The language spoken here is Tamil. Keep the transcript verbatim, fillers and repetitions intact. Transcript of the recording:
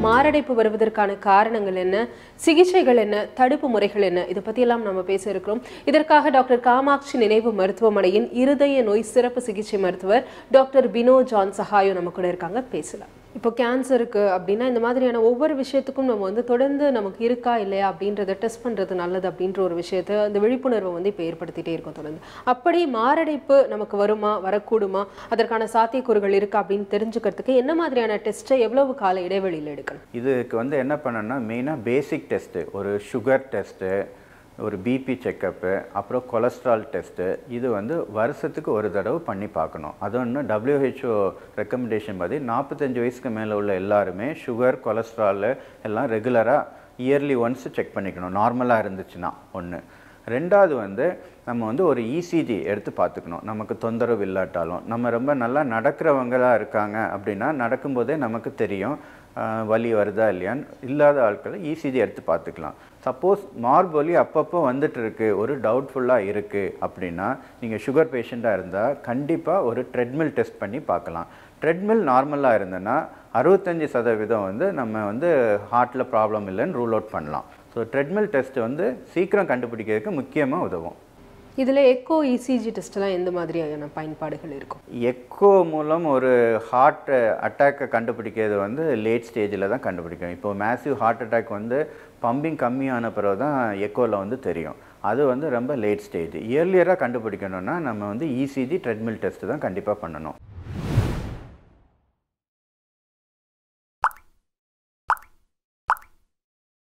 மாரடைப்பு வருவதற்கான காரணங்கள் என்ன, சிகிச்சைகள் என்ன, தடுப்பு முறைகள் என்ன, இதை பற்றியெல்லாம் நம்ம பேச இருக்கிறோம். இதற்காக டாக்டர் காமாட்சி நினைவு மருத்துவமனையின் இருதய நோய் சிறப்பு சிகிச்சை மருத்துவர் டாக்டர் பினோ ஜான் சஹாயோ நம்ம கூட இருக்காங்க. பேசலாம். இப்போ கேன்சருக்கு அப்படின்னா இந்த மாதிரியான ஒவ்வொரு விஷயத்துக்கும் நம்ம வந்து தொடர்ந்து நமக்கு இருக்கா இல்லையா அப்படின்றத டெஸ்ட் பண்ணுறது நல்லது அப்படின்ற ஒரு விஷயத்தை அந்த விழிப்புணர்வை வந்து இப்போ ஏற்படுத்திகிட்டே இருக்கும் தொடர்ந்து. அப்படி மாரடைப்பு நமக்கு வருமா, வரக்கூடுமா, அதற்கான சாத்தியக்கூறுகள் இருக்கா அப்படின்னு தெரிஞ்சுக்கிறதுக்கு என்ன மாதிரியான டெஸ்ட்டை எவ்வளவு கால இடைவெளியில் எடுக்கணும்? இதுக்கு வந்து என்ன பண்ணணும்னா மெயினாக பேசிக் டெஸ்ட்டு, ஒரு சுகர் டெஸ்ட்டு, ஒரு பிபி செக்கப்பு, அப்புறம் கொலஸ்ட்ரால் டெஸ்ட்டு, இது வந்து வருஷத்துக்கு ஒரு தடவை பண்ணி பார்க்கணும். அது ஒன்று டபிள்யூஹெச்ஓ ரெக்கமெண்டேஷன் படி நாற்பத்தஞ்சு வயசுக்கு மேலே உள்ள எல்லாருமே சுகர், கொலஸ்ட்ரால் எல்லாம் ரெகுலராக இயர்லி ஒன்ஸ் செக் பண்ணிக்கணும், நார்மலாக இருந்துச்சுன்னா. ஒன்று. ரெண்டாவது வந்து நம்ம வந்து ஒரு இசிஜி எடுத்து பார்த்துக்கணும். நமக்கு தொந்தரவு இல்லாட்டாலும், நம்ம ரொம்ப நல்லா நடக்கிறவங்களாக இருக்காங்க அப்படின்னா நடக்கும்போதே நமக்கு தெரியும் வலி வருதா இல்லையான்னு. இல்லாத ஆட்களை இசிஜி எடுத்து பார்த்துக்கலாம். சப்போஸ் மார்பு வலி அப்பப்போ வந்துட்டு இருக்கு, ஒரு டவுட்ஃபுல்லாக இருக்குது அப்படின்னா நீங்கள் சுகர் பேஷண்ட்டாக இருந்தால் கண்டிப்பாக ஒரு ட்ரெட்மில் டெஸ்ட் பண்ணி பார்க்கலாம். ட்ரெட்மில் நார்மலாக இருந்ததுன்னா அறுபத்தஞ்சி சதவீதம் வந்து நம்ம வந்து ஹார்ட்டில் ப்ராப்ளம் இல்லைன்னு ரூல் அவுட் பண்ணலாம். ஸோ ட்ரெட்மில் டெஸ்ட் வந்து சீக்கிரம் கண்டுபிடிக்கிறதுக்கு முக்கியமாக உதவும். இதில் எக்கோ இசிஜி டெஸ்ட்லாம் எந்த மாதிரியான பயன்பாடுகள் இருக்கும்? எக்கோ மூலம் ஒரு ஹார்ட் அட்டாக்கை கண்டுபிடிக்கிறது வந்து லேட் ஸ்டேஜில் தான் கண்டுபிடிக்கும். இப்போ மேசிவ் ஹார்ட் அட்டாக் வந்து பம்பிங் கம்மியான பிறகு தான் எக்கோவில் வந்து தெரியும். அது வந்து ரொம்ப லேட் ஸ்டேஜ். இயர்லியராக கண்டுபிடிக்கணும்னா நம்ம வந்து இசிஜி ட்ரெட்மில் டெஸ்ட்டு தான் கண்டிப்பாக பண்ணணும்.